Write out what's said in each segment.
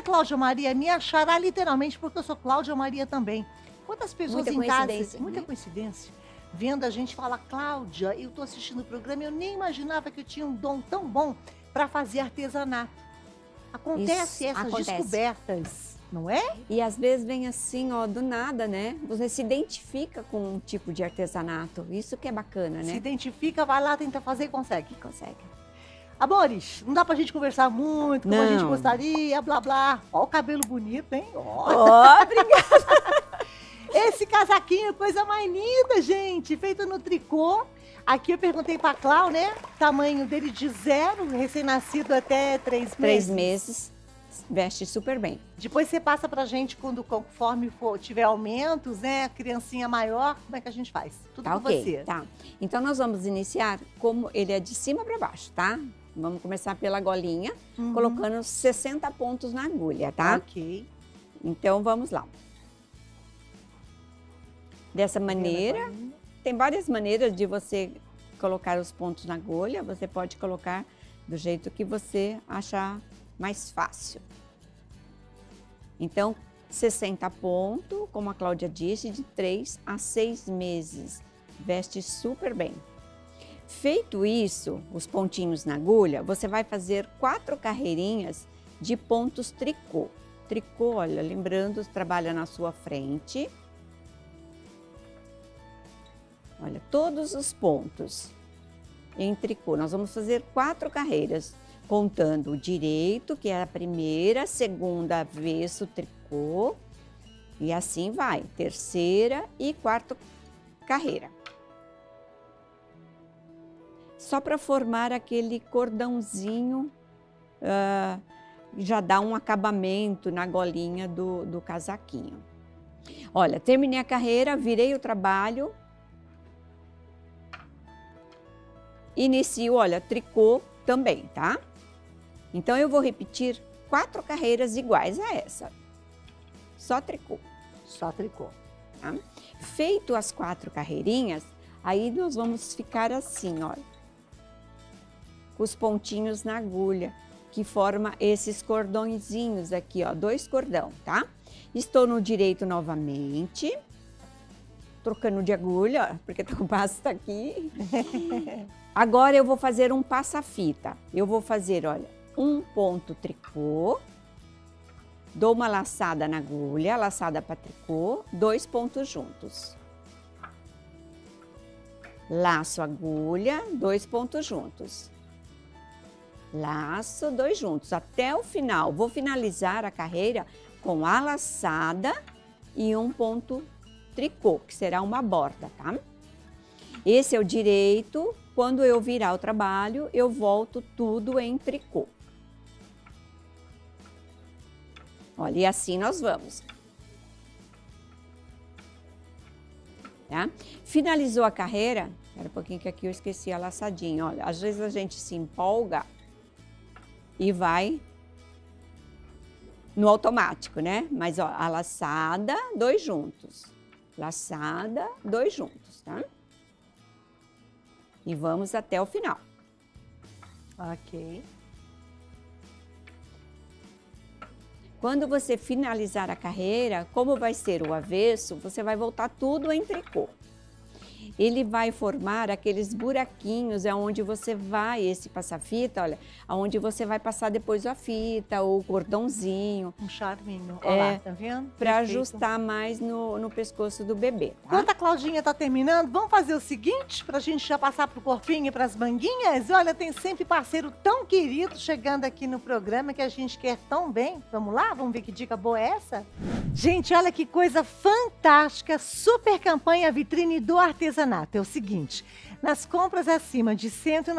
Cláudia Maria me achará literalmente, porque eu sou Cláudia Maria também. Quantas pessoas em casa, muita coincidência, vendo a gente falar, Cláudia, eu tô assistindo o programa, eu nem imaginava que eu tinha um dom tão bom para fazer artesanato. Acontece essas descobertas, não é? E às vezes vem assim, ó, do nada, né? Você se identifica com um tipo de artesanato, isso que é bacana, né? Se identifica, vai lá, tenta fazer e consegue. Consegue. Amores, não dá pra gente conversar muito como a gente gostaria, blá blá. Ó o cabelo bonito, hein? Ó, obrigada. Esse casaquinho é coisa mais linda, gente, feito no tricô. Aqui eu perguntei pra Clau, né? Tamanho dele de 0, recém-nascido até 3 meses. 3 meses, veste super bem. Depois você passa pra gente conforme tiver aumentos, né? Criancinha maior, como é que a gente faz? Tudo Tá, com você. Tá. Então nós vamos iniciar como ele é de cima para baixo, tá? Vamos começar pela golinha, colocando 60 pontos na agulha, tá? Ok. Então vamos lá. Dessa maneira, tem várias maneiras de você colocar os pontos na agulha. Você pode colocar do jeito que você achar mais fácil. Então, 60 pontos, como a Cláudia disse, de 3 a 6 meses. Veste super bem. Feito isso, os pontinhos na agulha, você vai fazer 4 carreirinhas de pontos tricô. Tricô, olha, lembrando, trabalha na sua frente. Olha, todos os pontos em tricô. Nós vamos fazer 4 carreiras, contando o direito, que é a primeira, segunda, avesso, tricô. E assim vai, terceira e quarta carreira. Só para formar aquele cordãozinho, já dá um acabamento na golinha do casaquinho. Olha, terminei a carreira, virei o trabalho. Inicio, olha, tricô também, tá? Então, eu vou repetir 4 carreiras iguais a essa. Só tricô. Só tricô. Tá? Feito as 4 carreirinhas, aí nós vamos ficar assim, olha. Com os pontinhos na agulha, que forma esses cordõezinhos aqui, ó. 2 cordão, tá? Estou no direito novamente. Trocando de agulha, porque o passo tá aqui. Agora eu vou fazer um passa-fita. Eu vou fazer, olha, um ponto tricô, dou uma laçada na agulha, laçada para tricô, 2 pontos juntos. Laço a agulha, 2 pontos juntos. Laço, 2 juntos, até o final. Vou finalizar a carreira com a laçada e um ponto tricô, que será uma borda, tá? Esse é o direito. Quando eu virar o trabalho, eu volto tudo em tricô. Olha, e assim nós vamos. Tá? Finalizou a carreira, espera um pouquinho que aqui eu esqueci a laçadinha, olha, às vezes a gente se empolga e vai no automático, né? Mas, ó, a laçada, 2 juntos. Laçada, 2 juntos, tá? E vamos até o final. Ok. Quando você finalizar a carreira, como vai ser o avesso, você vai voltar tudo em tricô. Ele vai formar aqueles buraquinhos aonde você vai, esse passa-fita, olha, aonde você vai passar depois a fita ou o cordãozinho. Um charminho, olha lá, tá vendo? Para ajustar mais no pescoço do bebê, tá? Enquanto a Claudinha tá terminando, vamos fazer o seguinte, pra gente já passar pro corpinho e pras manguinhas? Olha, tem sempre parceiro tão querido chegando aqui no programa que a gente quer tão bem. Vamos lá? Vamos ver que dica boa é essa? Gente, olha que coisa fantástica, super campanha vitrine do artesanato. É o seguinte, nas compras acima de R$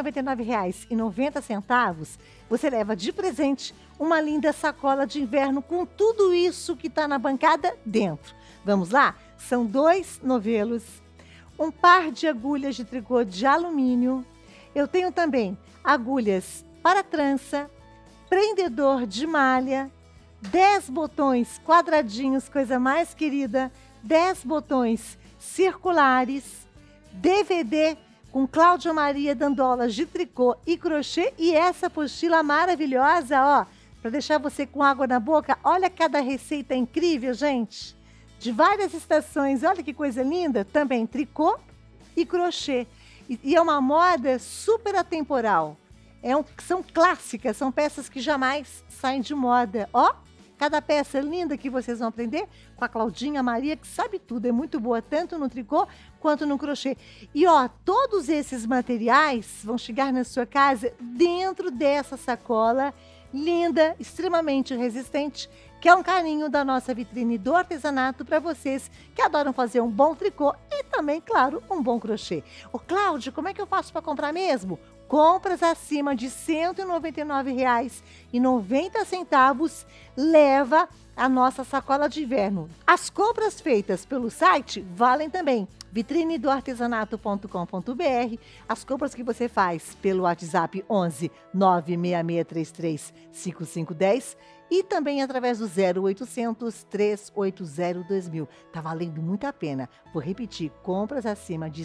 199,90, você leva de presente uma linda sacola de inverno com tudo isso que está na bancada dentro. Vamos lá? São 2 novelos, um par de agulhas de tricô de alumínio. Eu tenho também agulhas para trança, prendedor de malha, 10 botões quadradinhos, coisa mais querida, 10 botões circulares, DVD com Cláudia Maria dando aulas de tricô e crochê e essa apostila maravilhosa, ó, para deixar você com água na boca. Olha cada receita incrível, gente. De várias estações, olha que coisa linda. Também tricô e crochê. E é uma moda super atemporal. São clássicas, são peças que jamais saem de moda. Ó, cada peça linda que vocês vão aprender com a Claudinha Maria, que sabe tudo. É muito boa, tanto no tricô quanto no crochê. E ó, todos esses materiais vão chegar na sua casa dentro dessa sacola linda, extremamente resistente, que é um carinho da nossa vitrine do artesanato para vocês que adoram fazer um bom tricô e também, claro, um bom crochê. Ô Cláudio, como é que eu faço para comprar mesmo? Compras acima de R$ 199,90 leva a nossa sacola de inverno. As compras feitas pelo site valem também vitrinedoartesanato.com.br. As compras que você faz pelo WhatsApp 11 96633 5510 e também através do 0800 380 2000. Tá valendo muito a pena. Vou repetir, compras acima de R$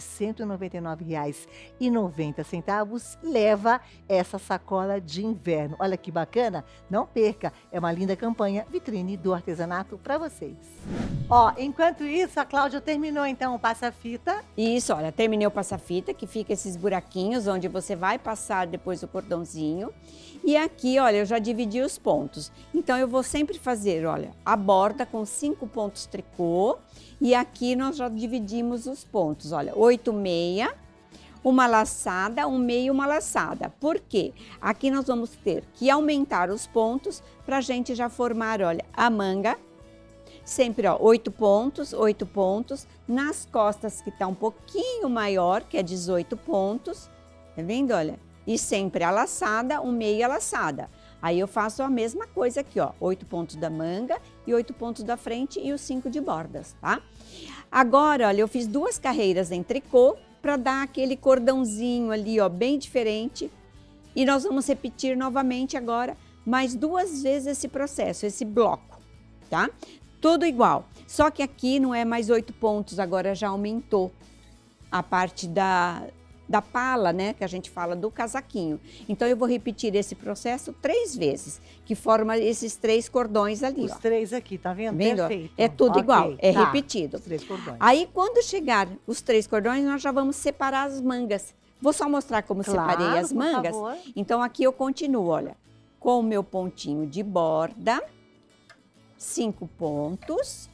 199,90 leva essa sacola de inverno. Olha que bacana, não perca, é uma linda campanha Vitrine do Artesanato para vocês. Ó, enquanto isso, a Cláudia terminou então o passa-fita. Isso, olha, terminei o passa-fita, que fica esses buraquinhos onde você vai passar depois o cordãozinho. E aqui, olha, eu já dividi os pontos. Então, eu vou sempre fazer, olha, a borda com 5 pontos tricô. E aqui nós já dividimos os pontos, olha, 8 meia, uma laçada, um meio, uma laçada. Por quê? Aqui nós vamos ter que aumentar os pontos para a gente já formar, olha, a manga. Sempre, ó, 8 pontos, 8 pontos. Nas costas, que tá um pouquinho maior, que é 18 pontos. Tá vendo, olha? E sempre a laçada, um meio a laçada. Aí eu faço a mesma coisa aqui, ó. 8 pontos da manga e 8 pontos da frente e os 5 de bordas, tá? Agora, olha, eu fiz 2 carreiras em tricô para dar aquele cordãozinho ali, ó, bem diferente. E nós vamos repetir novamente agora mais 2 vezes esse processo, esse bloco, tá? Tudo igual, só que aqui não é mais 8 pontos, agora já aumentou a parte da pala, né, que a gente fala do casaquinho. Então, eu vou repetir esse processo 3 vezes, que forma esses 3 cordões ali, Os ó. 3 aqui, tá vendo? Vendo? Perfeito. É tudo igual, é tá. repetido. Os 3 cordões. Aí, quando chegar os 3 cordões, nós já vamos separar as mangas. Vou só mostrar como separei as mangas. Por favor. Então, aqui eu continuo, olha, com o meu pontinho de borda, 5 pontos.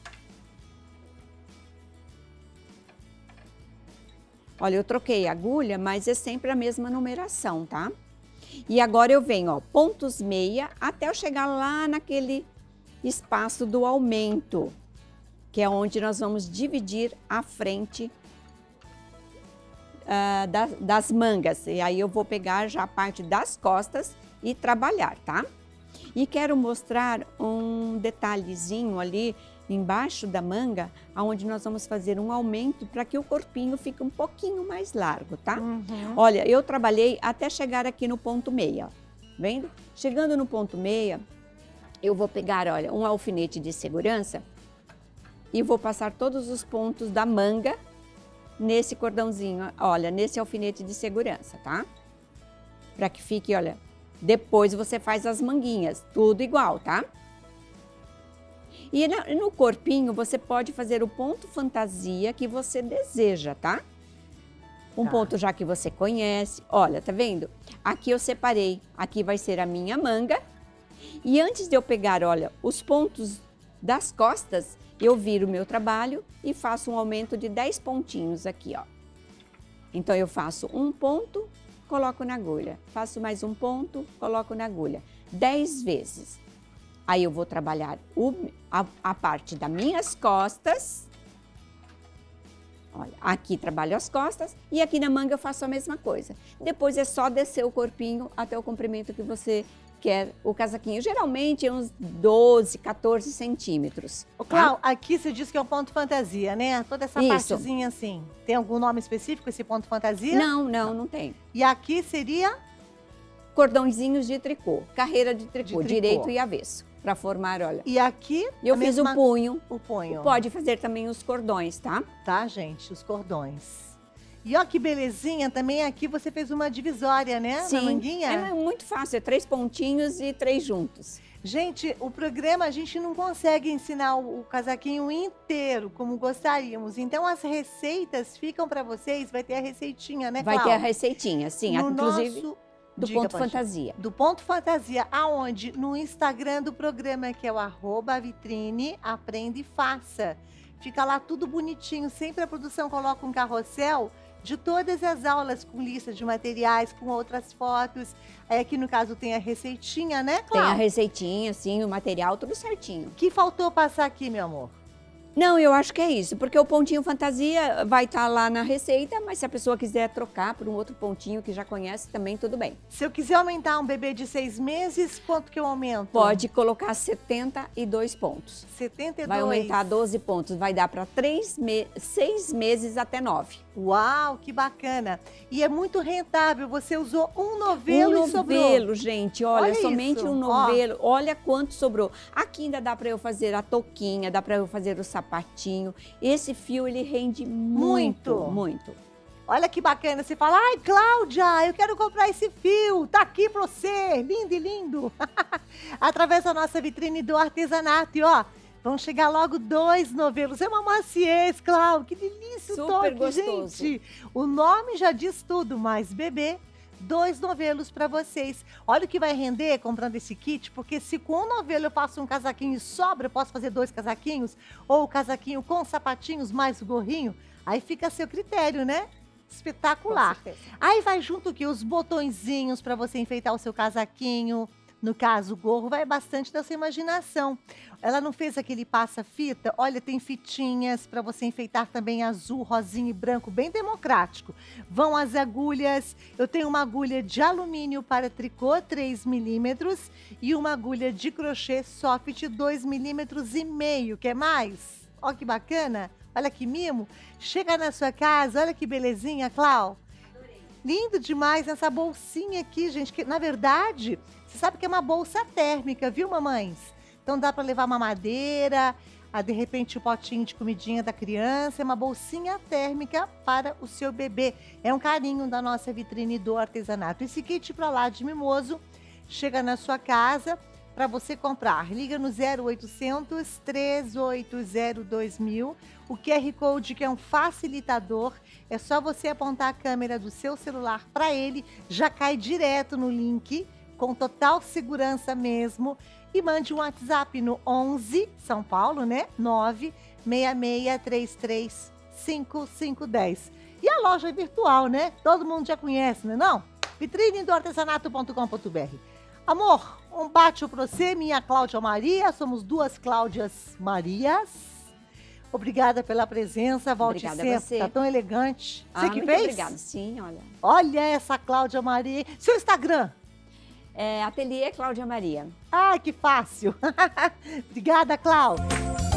Olha, eu troquei a agulha, mas é sempre a mesma numeração, tá? E agora eu venho, ó, pontos meia, até eu chegar lá naquele espaço do aumento, que é onde nós vamos dividir a frente das mangas. E aí eu vou pegar já a parte das costas e trabalhar, tá? E quero mostrar um detalhezinho ali embaixo da manga, onde nós vamos fazer um aumento para que o corpinho fique um pouquinho mais largo, tá? Olha, eu trabalhei até chegar aqui no ponto meia, ó. Vendo? Chegando no ponto meia, eu vou pegar, olha, um alfinete de segurança e vou passar todos os pontos da manga nesse cordãozinho, olha, nesse alfinete de segurança, tá? Para que fique, olha, depois você faz as manguinhas, tudo igual, tá? E no corpinho você pode fazer o ponto fantasia que você deseja, tá? Um ponto já que você conhece. Olha, tá vendo? Aqui eu separei, aqui vai ser a minha manga. E antes de eu pegar, olha, os pontos das costas, eu viro o meu trabalho e faço um aumento de 10 pontinhos aqui, ó. Então eu faço um ponto, coloco na agulha. Faço mais um ponto, coloco na agulha. 10 vezes. Aí eu vou trabalhar a parte das minhas costas. Olha, aqui trabalho as costas e aqui na manga eu faço a mesma coisa. Depois é só descer o corpinho até o comprimento que você quer o casaquinho. Geralmente é uns 12, 14 centímetros. Ô, Clau, aqui você diz que é um ponto fantasia, né? Toda essa Isso. partezinha assim. Tem algum nome específico esse ponto fantasia? Não tem. E aqui seria? Cordõezinhos de tricô, carreira de tricô, tricô. direito e avesso, para formar, olha. E aqui? Eu fiz o punho. O punho. Pode fazer também os cordões, tá? Tá, gente? Os cordões. E ó que belezinha, também aqui você fez uma divisória, né? Sim, na manguinha. é muito fácil, é 3 pontinhos e 3 juntos. Gente, o programa a gente não consegue ensinar o casaquinho inteiro como gostaríamos. Então as receitas ficam para vocês, vai ter a receitinha, né, Vai Clau? ter a receitinha, sim, No inclusive nosso... do Diga, Ponto Paty. Fantasia. Do Ponto Fantasia, aonde? No Instagram do programa, que é o @vitrine aprende e faça. Fica lá tudo bonitinho, sempre a produção coloca um carrossel de todas as aulas, com lista de materiais, com outras fotos. Aí aqui no caso tem a receitinha, né, Tem a Clau? receitinha, sim, o material, tudo certinho. Que faltou passar aqui, meu amor? Não, eu acho que é isso, porque o pontinho fantasia vai estar lá na receita, mas se a pessoa quiser trocar por um outro pontinho que já conhece, também tudo bem. Se eu quiser aumentar um bebê de 6 meses, quanto que eu aumento? Pode colocar 72 pontos. 72. Vai aumentar 12 pontos, vai dar para 6 meses até 9. Uau, que bacana. E é muito rentável, você usou um novelo e sobrou. Novelo, gente, olha, Olha somente isso, um ó. novelo, olha quanto sobrou. Aqui ainda dá para eu fazer a touquinha, dá para eu fazer o sapatinho. Esse fio, ele rende muito, Muito. muito. Olha que bacana, você fala, ai, Cláudia, eu quero comprar esse fio, tá aqui pra você, lindo e lindo. Através da nossa vitrine do artesanato, e ó, vão chegar logo 2 novelos. É uma maciez, Cláudia, que delícia o Super toque, gostoso. gente. O nome já diz tudo, mas bebê, 2 novelos para vocês. Olha o que vai render comprando esse kit, porque se com um novelo eu faço um casaquinho e sobra, eu posso fazer 2 casaquinhos, ou o casaquinho com sapatinhos mais o gorrinho, aí fica a seu critério, né? Espetacular. Com certeza. Aí vai junto o quê? Os botõezinhos para você enfeitar o seu casaquinho. No caso, o gorro vai bastante da sua imaginação. Ela não fez aquele passa-fita? Olha, tem fitinhas para você enfeitar também azul, rosinha e branco, bem democrático. Vão as agulhas. Eu tenho uma agulha de alumínio para tricô 3 milímetros e uma agulha de crochê soft 2 milímetros e meio. Quer mais? Olha que bacana. Olha que mimo. Chega na sua casa, olha que belezinha, Clau. Lindo demais essa bolsinha aqui, gente, que na verdade, você sabe que é uma bolsa térmica, viu, mamães? Então dá para levar uma madeira, de repente o potinho de comidinha da criança, é uma bolsinha térmica para o seu bebê. É um carinho da nossa vitrine do artesanato. Esse kit para lá de mimoso chega na sua casa para você comprar. Liga no 0800 380 2000. O QR Code, que é um facilitador, é só você apontar a câmera do seu celular para ele, já cai direto no link, com total segurança mesmo, e mande um WhatsApp no 11, São Paulo, né? 966335510. E a loja virtual, né? Todo mundo já conhece, não é não? vitrinedoartesanato.com.br. Amor, um bate pra você, minha Cláudia Maria, somos 2 Cláudias Marias. Obrigada pela presença, volte Obrigada a sempre, você. tá tão elegante. Você que muito fez? obrigada, sim, olha. Olha essa Cláudia Maria. Seu Instagram? Ateliê Cláudia Maria. Ai, que fácil. Obrigada, Cláudia.